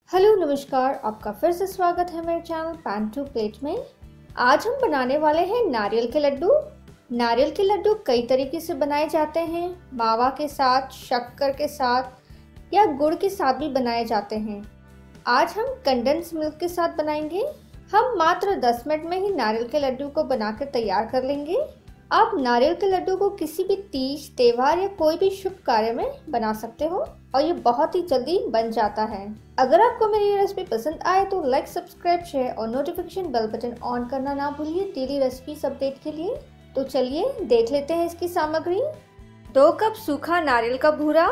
Hello नमस्कार, आपका फिर से स्वागत है मेरे चैनल पैन टू प्लेट में। आज हम बनाने वाले हैं नारियल के लड्डू। नारियल के लड्डू कई तरीके से बनाए जाते हैं। मावा के साथ, शक्कर के साथ या गुड़ के साथ भी बनाए जाते हैं। आज हम कंडेंस मिल्क के साथ बनाएंगे। हम मात्र 10 मिनट में ही नारियल के लड्डू को बनाकर तैयार कर लेंगे। आप नारियल के लड्डू को किसी भी तीज, त्योहार या कोई भी शुभ कार्य में बना सकते हो और ये बहुत ही जल्दी बन जाता है। अगर आपको मेरी ये रेसिपी पसंद आए तो लाइक, सब्सक्राइब, शेयर और नोटिफिकेशन बेल बटन ऑन करना ना भूलिए डेली रेसिपीज अपडेट के लिए। तो चलिए देख लेते हैं इसकी सामग्री। 2 कप सूखा नारियल का भूरा,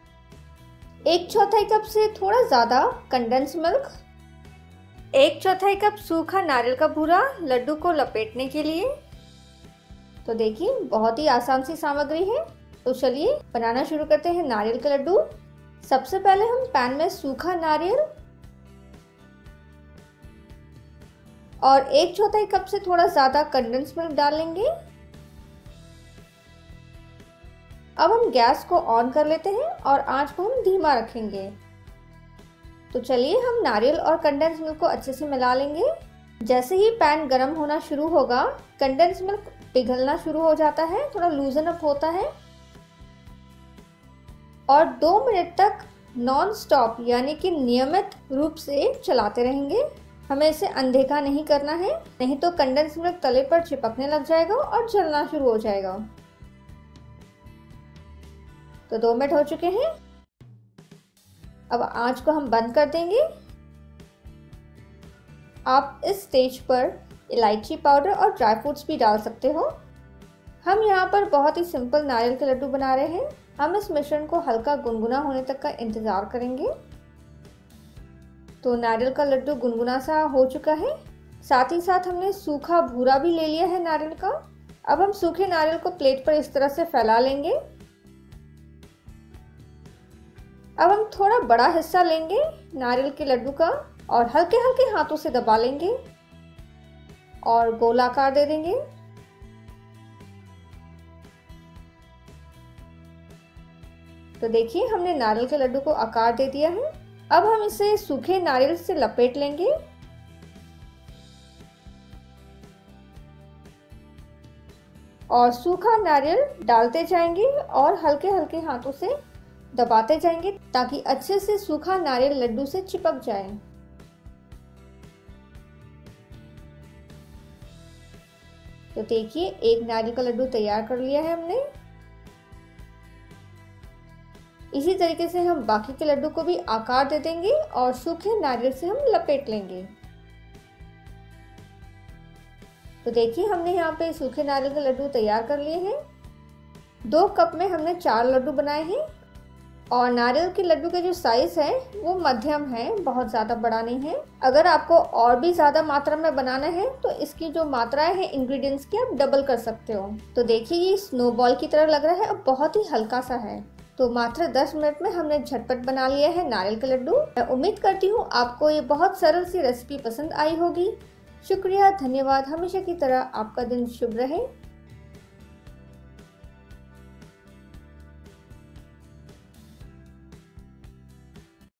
1/4 कप से थोड़ा ज्यादा कंडेंस मिल्क, 1/4 कप सूखा नारियल का भूरा लड्डू को लपेटने के लिए। तो देखिए बहुत ही आसान सी सामग्री है। तो चलिए बनाना शुरू करते हैं नारियल के लड्डू। सबसे पहले हम पैन में सूखा नारियल और 1/4 कप से थोड़ा ज्यादा कंडेंस मिल्क डाल लेंगे। अब हम गैस को ऑन कर लेते हैं और आंच को हम धीमा रखेंगे। तो चलिए हम नारियल और कंडेंस मिल्क को अच्छे से मिला लेंगे। जैसे ही पैन गर्म होना शुरू होगा, कंडेंस मिल्क पिघलना शुरू हो जाता है, थोड़ा लूजन अप होता है और 2 मिनट तक नॉन स्टॉप यानी कि नियमित रूप से चलाते रहेंगे। हमें इसे अनदेखा नहीं करना है, नहीं तो कंडेंस मिल्क तले पर चिपकने लग जाएगा और जलना शुरू हो जाएगा। तो 2 मिनट हो चुके हैं। अब आंच को हम बंद कर देंगे। आप इस स्टेज पर इलायची पाउडर और ड्राई फ्रूट्स भी डाल सकते हो। हम यहाँ पर बहुत ही सिंपल नारियल के लड्डू बना रहे हैं। हम इस मिश्रण को हल्का गुनगुना होने तक का इंतजार करेंगे। तो नारियल का लड्डू गुनगुना सा हो चुका है। साथ ही साथ हमने सूखा भूरा भी ले लिया है नारियल का। अब हम सूखे नारियल को प्लेट पर इस तरह से फैला लेंगे। अब हम थोड़ा बड़ा हिस्सा लेंगे नारियल के लड्डू का और हल्के हल्के हाथों से दबा लेंगे और गोलाकार दे देंगे। तो देखिए हमने नारियल के लड्डू को आकार दे दिया है। अब हम इसे सूखे नारियल से लपेट लेंगे और सूखा नारियल डालते जाएंगे और हल्के हल्के हाथों से दबाते जाएंगे ताकि अच्छे से सूखा नारियल लड्डू से चिपक जाए। तो देखिए एक नारियल का लड्डू तैयार कर लिया है हमने। इसी तरीके से हम बाकी के लड्डू को भी आकार दे देंगे और सूखे नारियल से हम लपेट लेंगे। तो देखिए हमने यहाँ पे सूखे नारियल के लड्डू तैयार कर लिए हैं। 2 कप में हमने 4 लड्डू बनाए हैं और नारियल के लड्डू के जो साइज है वो मध्यम है, बहुत ज़्यादा बड़ा नहीं है। अगर आपको और भी ज़्यादा मात्रा में बनाना है तो इसकी जो मात्राएं हैं इंग्रेडिएंट्स की आप डबल कर सकते हो। तो देखिए ये स्नोबॉल की तरह लग रहा है और बहुत ही हल्का सा है। तो मात्र 10 मिनट में हमने झटपट बना लिया है नारियल के लड्डू। मैं उम्मीद करती हूँ आपको ये बहुत सरल सी रेसिपी पसंद आई होगी। शुक्रिया, धन्यवाद। हमेशा की तरह आपका दिन शुभ रहे।